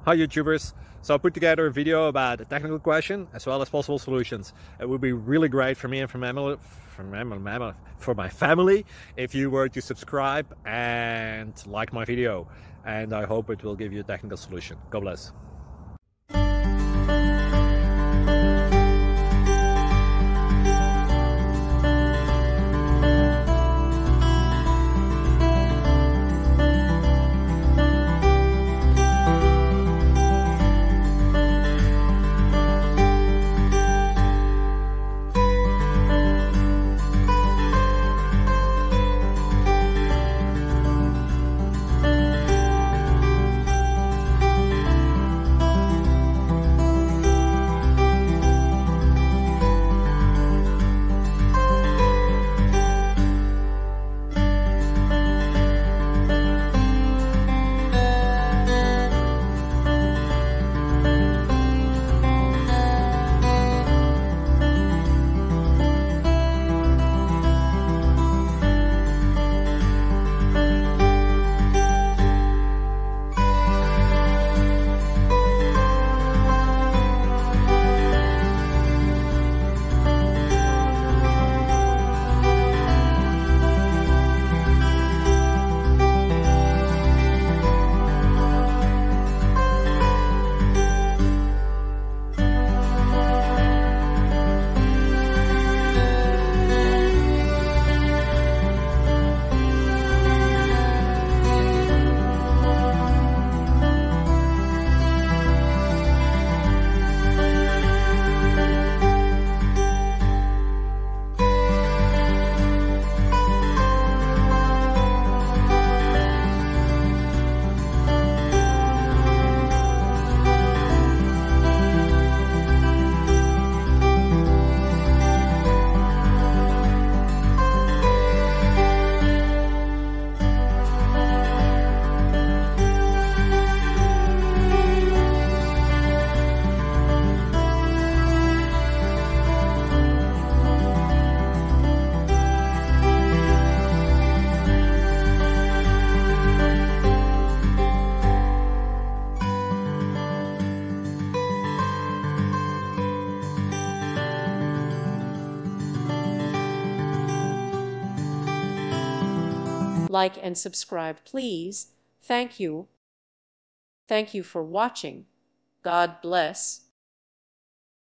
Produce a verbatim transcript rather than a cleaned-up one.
Hi YouTubers! So I put together a video about a technical question as well as possible solutions. It would be really great for me and for, mammal, for, mammal, for my family if you were to subscribe and like my video. And I hope it will give you a technical solution. God bless. Like and subscribe, please. Thank you. Thank you for watching. God bless.